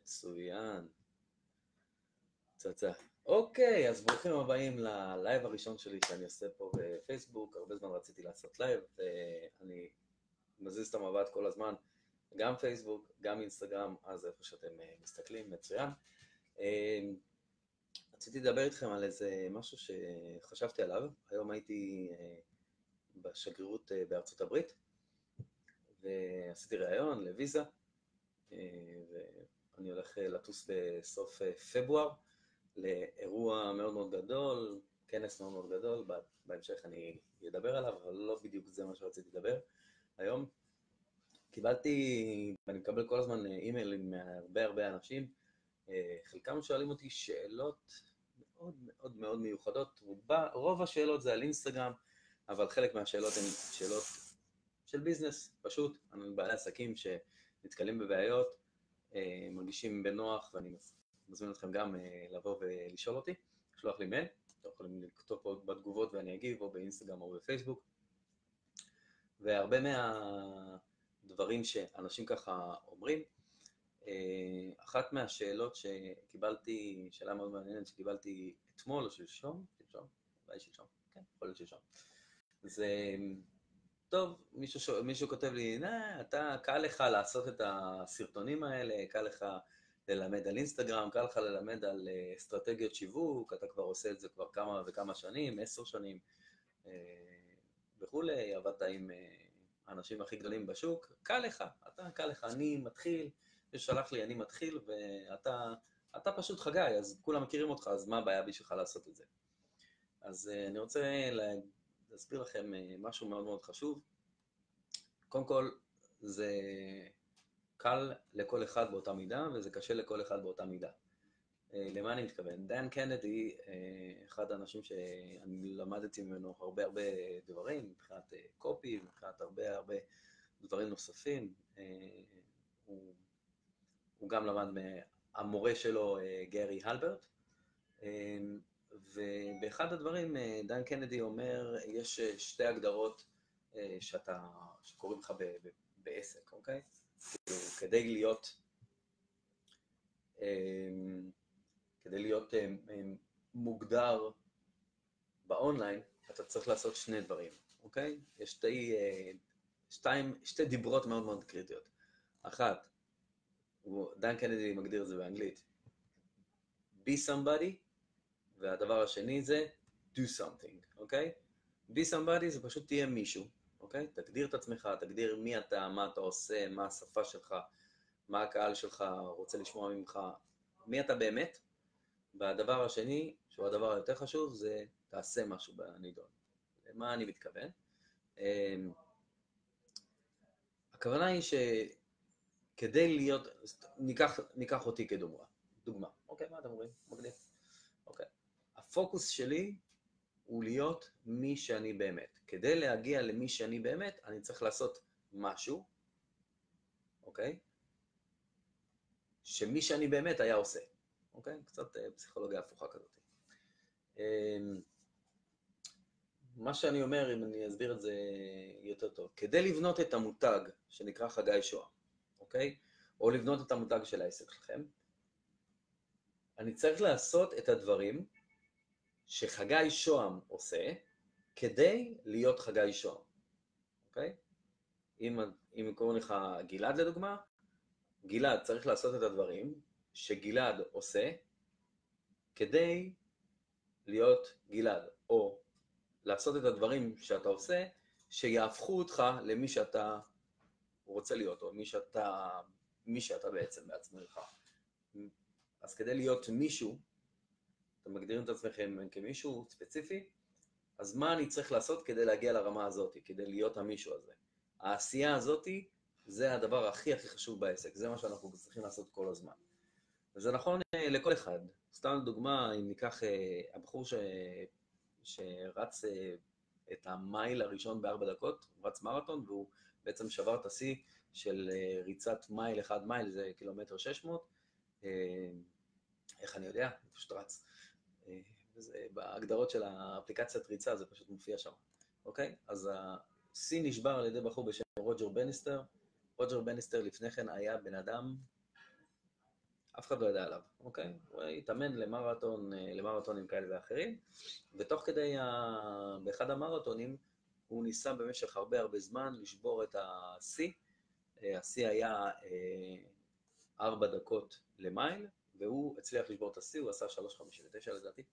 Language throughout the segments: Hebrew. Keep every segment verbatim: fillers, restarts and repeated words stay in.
מצוין. צצה. אוקיי, אז ברוכים הבאים ללייב הראשון שלי שאני עושה פה בפייסבוק. הרבה זמן רציתי לעשות לייב, ואני מזיז את המבט כל הזמן, גם פייסבוק, גם אינסטגרם, אז איפה שאתם מסתכלים, מצוין. רציתי לדבר איתכם על איזה משהו שחשבתי עליו. היום הייתי בשגרירות בארצות הברית, ועשיתי ראיון לוויזה, ואני הולך לטוס בסוף פברואר לאירוע מאוד מאוד גדול, כנס מאוד מאוד גדול, בהמשך אני אדבר עליו, אבל לא בדיוק זה מה שרציתי לדבר. היום קיבלתי, ואני מקבל כל הזמן אימיילים מהרבה הרבה אנשים, חלקם שואלים אותי שאלות מאוד מאוד מאוד מיוחדות, רוב השאלות זה על אינסטגרם, אבל חלק מהשאלות הן שאלות של ביזנס, פשוט, אני בעלי עסקים שנתקלים בבעיות, מרגישים בנוח, ואני מזמין אתכם גם לבוא ולשאול אותי, לשלוח לי מייל, אתם יכולים לכתוב פה בתגובות ואני אגיב, או באינסטגרם או בפייסבוק, והרבה מהדברים שאנשים ככה אומרים, אחת מהשאלות שקיבלתי, שאלה מאוד מעניינת שקיבלתי אתמול או שלשום, שלשום, אולי שלשום, כן, יכול להיות שלשום, זה, טוב, מישהו, מישהו כותב לי, נה, אתה, קל לך לעשות את הסרטונים האלה, קל לך ללמד על אינסטגרם, קל לך ללמד על אסטרטגיות שיווק, אתה כבר עושה את זה כבר כמה וכמה שנים, עשר שנים וכולי, עבדת עם האנשים הכי גדולים בשוק, קל לך, אתה קל לך, אני מתחיל, ששלח לי, אני מתחיל, ואתה אתה פשוט חגי, אז כולם מכירים אותך, אז מה הבעיה בשבילך לעשות את זה? אז אני רוצה להסביר לכם משהו מאוד מאוד חשוב. קודם כל, זה קל לכל אחד באותה מידה, וזה קשה לכל אחד באותה מידה. למה אני מתכוון? דן קנדי, אחד האנשים שאני למדתי ממנו הרבה הרבה דברים, מבחינת קופי, מבחינת הרבה הרבה דברים נוספים. הוא, הוא גם למד מהמורה שלו, גרי הלברט, ובאחד הדברים, דן קנדי אומר, יש שתי הגדרות שאתה, שקוראים לך ב, ב, בעסק, אוקיי? כדי להיות, כדי להיות מוגדר באונליין, אתה צריך לעשות שני דברים, אוקיי? יש שתי, שתיים, שתי דיברות מאוד מאוד קריטיות. אחת, דן קנדי מגדיר את זה באנגלית, be somebody, והדבר השני זה do something, אוקיי? be somebody זה פשוט תהיה מישהו, אוקיי? תגדיר את עצמך, תגדיר מי אתה, מה אתה עושה, מה השפה שלך, מה הקהל שלך רוצה לשמוע ממך, מי אתה באמת. והדבר השני, שהוא הדבר היותר חשוב, זה תעשה משהו בנידון. למה אני מתכוון? הכוונה היא שכדי להיות, ניקח, ניקח אותי כדוגמה, דוגמה, אוקיי, מה אתם אומרים? מגניב. אוקיי. הפוקוס שלי הוא להיות מי שאני באמת. כדי להגיע למי שאני באמת, אני צריך לעשות משהו, אוקיי? שמי שאני באמת היה עושה. אוקיי? קצת פסיכולוגיה הפוכה כזאת. מה שאני אומר, אם אני אסביר את זה יותר טוב, כדי לבנות את המותג שנקרא חגי שוהם, אוקיי? או לבנות את המותג של העסק שלכם, אני צריך לעשות את הדברים שחגי שוהם עושה, כדי להיות חגי שוהם, אוקיי? אם, אם קוראים לך גלעד לדוגמה, גלעד צריך לעשות את הדברים שגלעד עושה, כדי להיות גלעד, או לעשות את הדברים שאתה עושה, שיהפכו אותך למי שאתה רוצה להיות, או מי שאתה, מי שאתה בעצם בעצמך. אז כדי להיות מישהו, אתם מגדירים את עצמכם כמישהו ספציפי, אז מה אני צריך לעשות כדי להגיע לרמה הזאת, כדי להיות המישהו הזה? העשייה הזאת זה הדבר הכי הכי חשוב בעסק, זה מה שאנחנו צריכים לעשות כל הזמן. וזה נכון לכל אחד. סתם דוגמה, אם ניקח הבחור ש... שרץ את המייל הראשון בארבע דקות, הוא רץ מרתון, והוא בעצם שבר את השיא של ריצת מייל, אחד מייל, זה קילומטר שש מאות. איך אני יודע? הוא פשוט רץ. וזה, בהגדרות של האפליקציית ריצה זה פשוט מופיע שם. אוקיי? אז השיא נשבר על ידי בחור בשם רוג'ר בניסטר. רוג'ר בניסטר לפני כן היה בן אדם אף אחד לא יודע עליו, אוקיי? הוא התאמן למרתון, למרתונים כאלה ואחרים, ותוך כדי, ה... באחד המרתונים, הוא ניסה במשך הרבה הרבה זמן לשבור את השיא. השיא היה ארבע דקות למייל, והוא הצליח לשבור את השיא, הוא עשה שלוש חמישים ותשע לדעתי.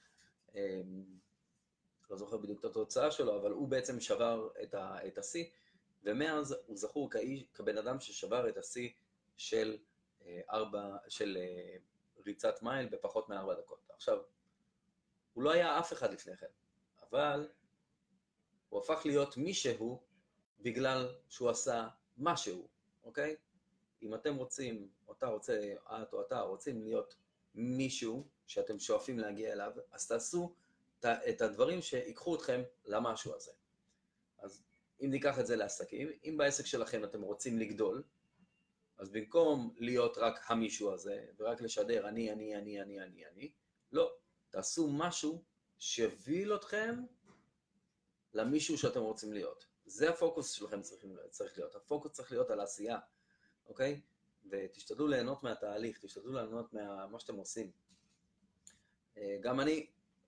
לא זוכר בדיוק את התוצאה שלו, אבל הוא בעצם שבר את, ה... את השיא, ומאז הוא זכור כאיש, כבן אדם ששבר את השיא של, ארבע, של ריצת מייל בפחות מארבע דקות. עכשיו, הוא לא היה אף אחד לפני כן, אבל הוא הפך להיות מישהו בגלל שהוא עשה משהו, אוקיי? אם אתם רוצים, או אתה רוצה, את או אתה רוצים להיות מישהו שאתם שואפים להגיע אליו, אז תעשו את הדברים שיקחו אתכם למשהו הזה. אז אם ניקח את זה לעסקים, אם בעסק שלכם אתם רוצים לגדול, אז במקום להיות רק המישהו הזה, ורק לשדר אני, אני, אני, אני, אני, אני, לא, תעשו משהו שיוביל אתכם למישהו שאתם רוצים להיות. זה הפוקוס שלכם צריכים, צריך להיות. הפוקוס צריך להיות על העשייה, אוקיי? ותשתדלו ליהנות מהתהליך, תשתדלו ליהנות מה שאתם עושים. גם אני,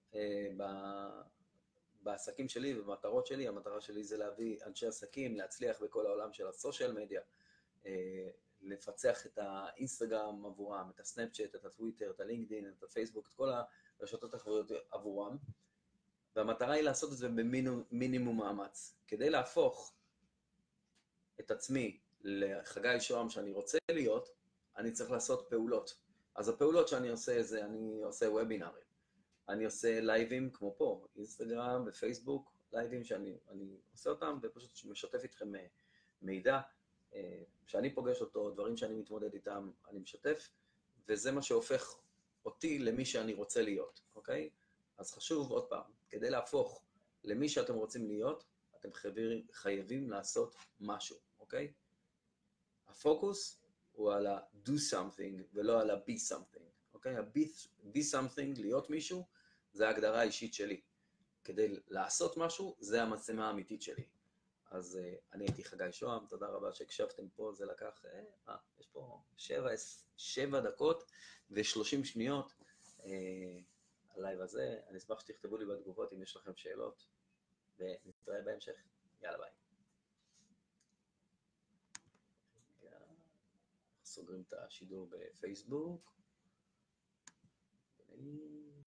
בעסקים שלי ובמטרות שלי, המטרה שלי זה להביא אנשי עסקים, להצליח בכל העולם של הסושיאל מדיה, לפצח את האינסטגרם עבורם, את הסנאפצ'אט, את הטוויטר, את הלינקדין, את הפייסבוק, את כל הרשתות החברתיות עבורם. והמטרה היא לעשות את זה במינימום מאמץ. כדי להפוך את עצמי לחגי שוהם שאני רוצה להיות, אני צריך לעשות פעולות. אז הפעולות שאני עושה זה, אני עושה וובינארים. אני עושה לייבים כמו פה, אינסטגרם ופייסבוק, לייבים שאני אני עושה אותם ופשוט משתף איתכם מידע. שאני פוגש אותו, דברים שאני מתמודד איתם, אני משתף, וזה מה שהופך אותי למי שאני רוצה להיות, אוקיי? אז חשוב עוד פעם, כדי להפוך למי שאתם רוצים להיות, אתם חייבים, חייבים לעשות משהו, אוקיי? הפוקוס הוא על ה-do something ולא על ה-be something, אוקיי? ה-be something, להיות מישהו, זה ההגדרה האישית שלי. כדי לעשות משהו, זה המצלמה האמיתית שלי. אז uh, אני הייתי חגי שוהם, תודה רבה שהקשבתם פה, זה לקח, אה, יש פה שבע, שבע דקות ושלושים שניות uh, הלייב הזה. אני אשמח שתכתבו לי בתגובות אם יש לכם שאלות, ונתראה בהמשך. יאללה ביי. סוגרים את השידור בפייסבוק.